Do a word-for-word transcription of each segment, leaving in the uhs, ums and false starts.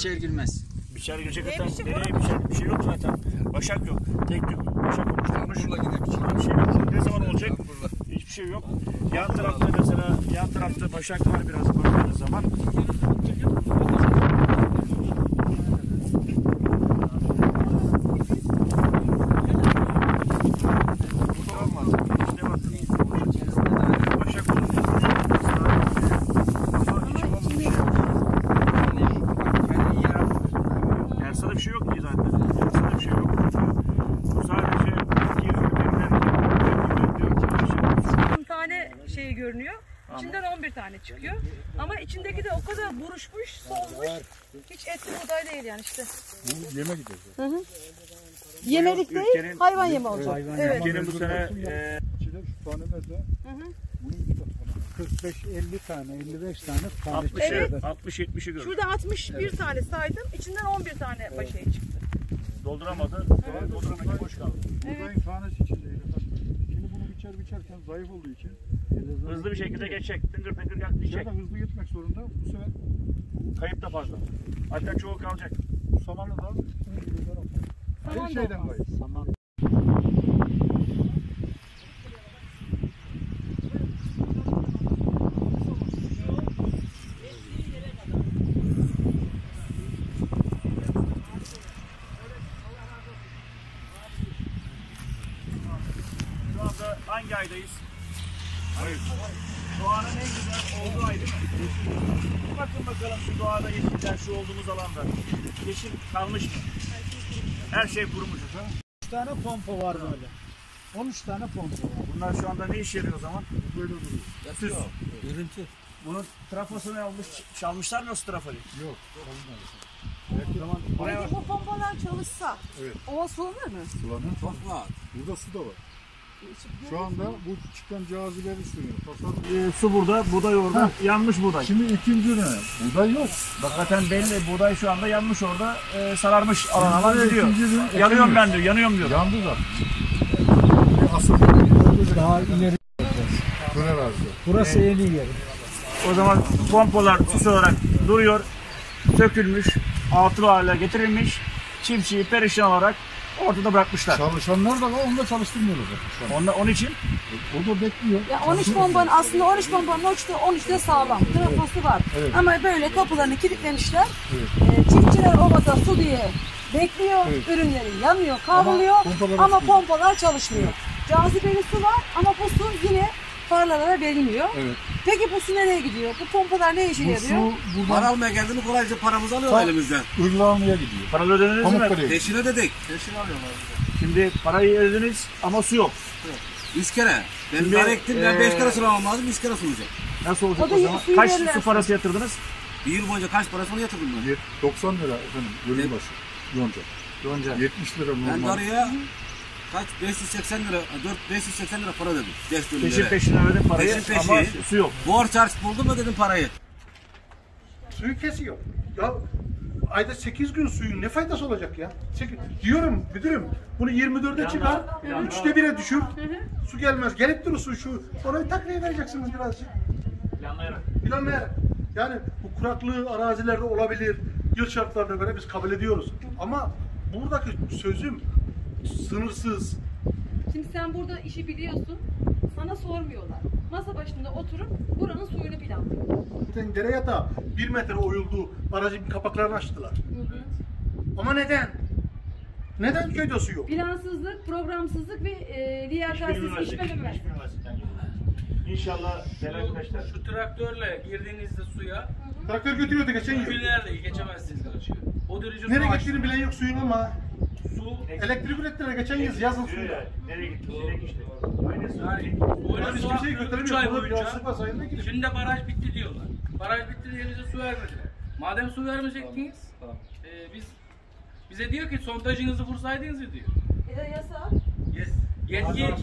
biçer girmez. Biçer girecek zaten. Nereye biçer? Bir şey yok zaten. Başak yok. Tek tük başak oluşturmuş. Bir şey yok. Ne zaman olacak? Hiçbir şey yok. Yan tarafta mesela, yan tarafta başak var biraz baktığınız zaman. Yarsada bir şey yok ki zaten. Yarsada bir şey yok. Bu sadece on tane şey görünüyor. İçinden on bir tane çıkıyor. Ama içindeki de o kadar buruşmuş, solmuş. Hiç etli buğday değil yani işte. Bu yeme gidiyor. Hı hı. Yemelik değil, ülkenin, hayvan yeme olacak. Hayvan evet. Ülkenin bu sene e, İçinde şu tanemede kırk beş elli tane, elli beş tane tane Evet. altmış yetmişi gördüm. Şurada altmış bir evet. tane saydım. İçinden on bir tane evet. başa çıktı. Dolduramadı. Evet. Dolduramayınca boş kaldı. Buğdayın tanesi içindeydi. Şimdi bunu biçer biçerken zayıf olduğu için hızlı bir şekilde geçecek. Tıngır tıngır yaklayacak. hızlı geçmek zorunda. Bu sefer kayıp da fazla. Hatta çoğu kalacak. Bu samanı da her şeyden kayıp. Saman. Şu anda hangi aydayız? Hayır. Doğanın en güzel olduğu ay değil mi? Bakın bakalım şu doğada yeşiller, şu olduğumuz alanda. Yeşil kalmış mı? Her şey kurumuş. üç tane pompa var böyle. on üç tane pompa var. Bunlar şu anda ne işe yarıyor o zaman? Böyle duruyor. Süs. Görüntü. Bunun trafosu ne olmuş? Çalmışlar mı o trafoyu? Yok. O zaman bayağı... Peki bu pompalar çalışsa Evet. ova sulanır mı? Sulanır. Çok var. Burada su da var. Şu anda bu çıkan cazibeleri sürüyor. Tasarruf. Ee, su burada, buğday orada. Heh. Yanmış buğday. Şimdi ikinci ürün. Buğday yok. Bak zaten belli, buğday şu anda yanmış orada, e, sararmış alan alan gidiyor. İkinci ürün Yanıyorum ben diyor, yanıyorum diyor. Yandı da. Asıl Daha ileri. kır arazisi. Burası en iyi yeri. O zaman pompalar süs olarak duruyor, sökülmüş, atıl hale getirilmiş, çiftçiyi perişan olarak ortada bırakmışlar. Çalışanlar da var, onu da çalıştırmıyorlar zaten. Onun, onun için O da bekliyor. Ya on üç pompanın aslında on üç pompanın on üçte sağlam. Trafosu var. Evet. Ama böyle kapılarını kilitlemişler. Evet. Ee, çiftçiler ovada su diye bekliyor. Evet. Ürünleri yanıyor, kavruluyor Ama pompalar ama açmıyor. pompalar çalışmıyor. Cazibeli su var ama bu su yine tarlalara verilmiyor. Evet. Peki bu su nereye gidiyor? Bu pompalar ne işe Bu yarıyor? su Para buradan almaya geldiğinde kolayca paramızı alıyorlar Tam- elimizden. Irlağlı'ya gidiyor. paralı ödediniz mi? Pamukkale'ye gidiyor. Peşine dedik. Peşin alıyorlar. Şimdi parayı ödediniz ama su yok. Üç kere. Ben Şimdi, para ektim. Ben ee, beş kere sulamam lazım. Üç kere sulayacak. Nasıl olacak O da o, zaman? suyu Kaç verirler su parası yatırdınız? Bir yıl boyunca kaç parasını yatırdım ben. doksan lira efendim bölüm başı. Yonca. Yonca. yetmiş lira Ben normal. darıya kaç? beş yüz seksen lira, dört beş yüz seksen lira para ödedim. Beş Peşin bölümlere. peşine ödedim parayı Peşin peşin. ama su yok. Borç harç buldum mu dedim parayı. Suyu kesiyor. Ya ayda sekiz gün suyun ne faydası olacak ya? Sekiz- Diyorum müdürüm bunu yirmi dörde çıkar, üçte bire düşür. Su gelmez. Gelip durur su şu. Orayı takviye vereceksiniz birazcık. Planlayarak. Planlayarak. Yani bu kuraklığı arazilerde olabilir. Yıl şartlarına göre biz kabul ediyoruz. Ama buradaki sözüm sınırsız. Şimdi sen burada işi biliyorsun. Sana sormuyorlar. Masa başında oturup buranın suyunu planlıyorlar. Zaten dere yatağı bir metre oyuldu. Barajın kapaklarını açtılar. Ama neden? Neden köyde su yok? Plansızlık, programsızlık ve e, Hiçbir liyakatsizlik üniversite, hiçbir bilmez. hiçbir üniversiteden geliyor. İnşallah değerli arkadaşlar. Şu traktörle girdiğinizde suya Traktör götürüyordu geçen yıl. günlerde geçemezsiniz karşıya. O derece su Nereye açtı. gittiğini bilen yok suyun ama. Su Elektrik ürettiler geçen yıl yazın Diyor suyla. ya, nereye gitti? Direkt işte. Aynısı. yani Öyle öyle biz su kimseyi üç ay götüremiyoruz. Burada boyunca. biraz sıfır sayında gidip. Şimdi de baraj bitti diyorlar. Baraj bitti diye bize su vermediler. Madem su vermeyecektiniz, e, biz bize diyor ki sondajınızı vursaydınız diyor. E de yasak. Yetki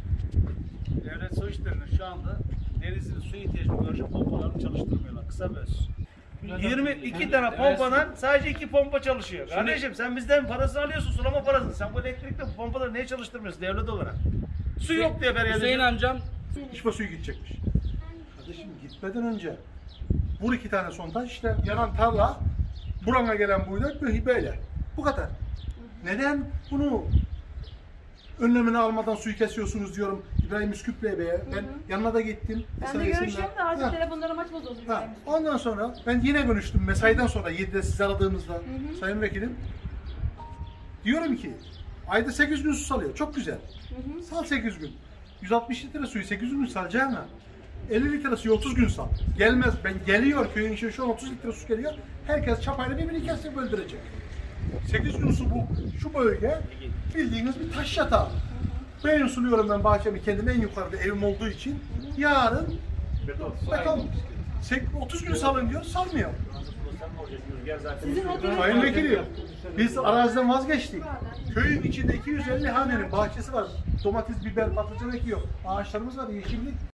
Devlet su işlerinin şu anda Denizli'nin su ihtiyacına karşı pompalarını çalıştırmıyorlar. Kısa ve öz. yirmi iki tane pompadan sadece iki pompa çalışıyor. Kardeşim sen bizden parasını alıyorsun, sulama parasını. Sen bu elektrikle bu pompaları niye çalıştırmıyorsun devlet olarak? Su yok diye feryat Hüseyin ediyor. amcam İşme suyu gidecekmiş. Kardeşim gitmeden önce vur iki tane sondaj işte yanan tarla Burana gelen buğday böyle. Bu kadar. Neden bunu önlemini almadan suyu kesiyorsunuz diyorum İbrahim Üsküp Bey'e. Ben yanına da gittim. Ben de mesaisinden. görüşüyorum da artık Ha. telefonlarım açmaz oldu. Ha, ondan sonra ben yine görüştüm mesaiden sonra yedide sizi aradığımızda Sayın Vekilim. Diyorum ki ayda sekiz gün su salıyor. Çok güzel. Sal sekiz gün. yüz altmış litre suyu sekiz gün salacağına elli litre suyu otuz gün sal. Gelmez. Ben geliyor köyün içine şu an otuz litre su geliyor. Herkes çapayla birbirini kesip öldürecek. sekiz gün su bu. Şu bölge bildiğiniz bir taş yatağı. Ben suluyorum ben bahçemi kendime en yukarıda evim olduğu için. Yarın beton. otuz gün salın diyor, salmıyor. Sizin o dönem- Sayın Vekilim, biz araziden vazgeçtik. Köyün içinde iki yüz elli hanenin bahçesi var. Domates, biber, patlıcan ekiyor. Ağaçlarımız var, yeşillik.